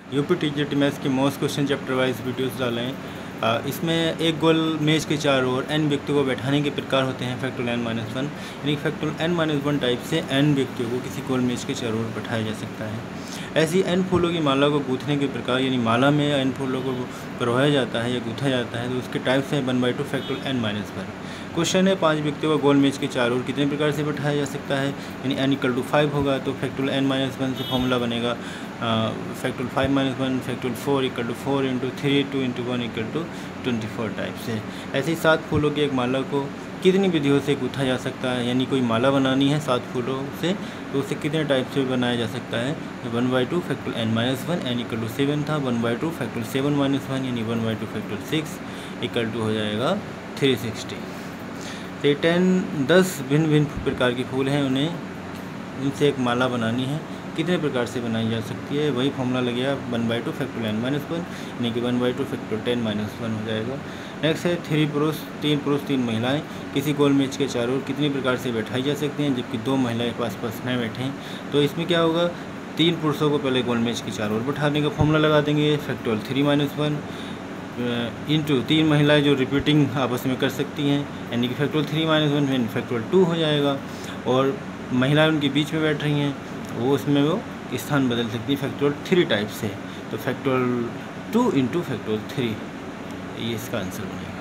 UP TGT maths की most question chapter wise videos डाले हैं। इसमें एक गोल मेज के चारों ओर n व्यक्तियों को बैठाने के प्रकार होते हैं फैक्टोरियल n-1, यानी फैक्टोरियल n-1 टाइप से n व्यक्तियों को किसी गोल मेज के चारों ओर बैठाया जा सकता है। ऐसी n फूलों की माला को गूंथने के प्रकार, यानी माला में n फूलों को पिरोया जाता है या गूंथा जाता है, तो उसके टाइप्स हैं 1/2 फैक्टोरियल n-1। क्वेश्चन है 5 व्यक्तियों को गोल मेज के चारों ओर कितने प्रकार से बैठाया जा सकता है, यानी n = 5 होगा तो फैक्टोरियल n-1 से फॉर्मूला बनेगा फैक्टोरियल 5-1 फैक्टोरियल 4 = 4 × 3 2 × 1 = 24 टाइप से। ऐसे ही 7 फूलों की एक माला को कितनी विधियों से गूंथा जा सकता है, यानी कोई माला बनानी है 7 फूलों से तो उसे कितने टाइप से बनाया जा सकता है। 1/2 फैक्टोरियल n-1 n = 7 था, 1/2 फैक्टोरियल 7-1 यानी 1/2 फैक्टोरियल 6 = हो जाएगा 360। तो 10 भिन्न भिन्न प्रकार के फूल हैं, उनसे एक माला बनानी है, कितने प्रकार से बनाई जा सकती है, वही फॉर्मूला लगेगा 1/2 फैक्टोरियल n-1 यानी कि 1/2 फैक्टोरियल 10-1 हो जाएगा। नेक्स्ट है 3 पुरुष 3 महिलाएं किसी गोल मेज के चारों ओर कितनी प्रकार से बैठाई जा सकती हैं, जबकि 2 महिलाएं पास न बैठें। तो इसमें क्या होगा, 3 पुरुषों को पहले गोल मेज के चारों ओर बैठाने का फॉर्मूला लगा देंगे फैक्टोरियल 3-1 इंटू 3 महिलाएं जो रिपीटिंग आपस में कर सकती हैं, यानी कि फैक्टोरियल 3-1 फैक्टोरियल 2 हो जाएगा। और महिलाएं उनके बीच में बैठ रही हैं, वो उसमें वो स्थान बदल सकती है फैक्टोरियल 3 टाइप से, तो फैक्टोरियल 2 × फैक्टोरियल 3 ये इसका आंसर बनेगा।